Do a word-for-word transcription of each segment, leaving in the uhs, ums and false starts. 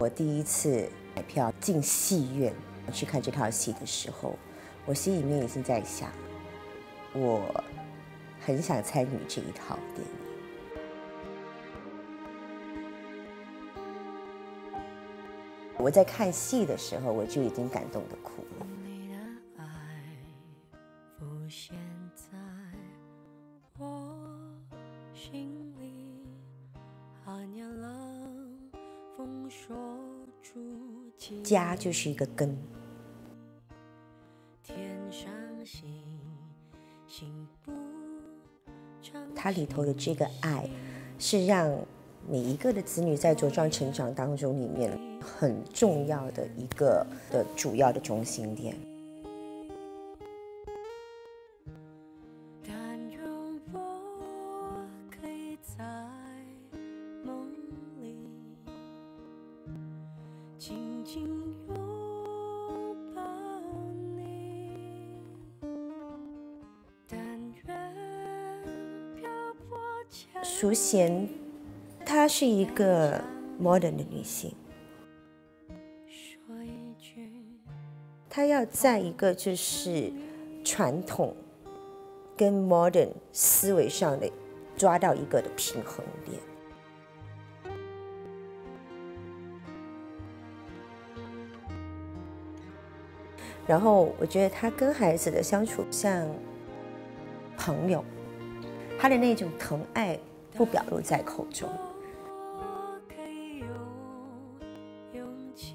我第一次买票进戏院去看这套戏的时候，我心里面已经在想，我很想参与这一套电影。我在看戏的时候，我就已经感动的哭了。 你的爱浮现在我心里，寒夜冷风说出情， 家就是一个根， 天上星星不常它里头的这个爱，是让每一个的子女在茁壮成长当中里面很重要的一个的主要的中心点。 但愿我可以在梦里紧紧拥抱你，但愿漂泊前淑贤，她是一个 modern 的女性， 说一句她要在一个就是传统跟 modern 思维上的抓到一个的平衡点。然后我觉得她跟孩子的相处像朋友，她的那种疼爱不表露在口中。 我可以有勇气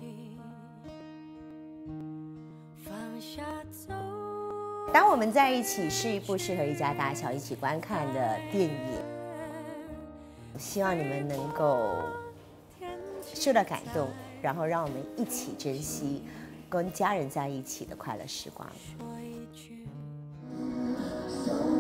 放下走。 当我们在一起是一部适合一家大小一起观看的电影，希望你们能够受到感动，然后让我们一起珍惜跟家人在一起的快乐时光。 说一句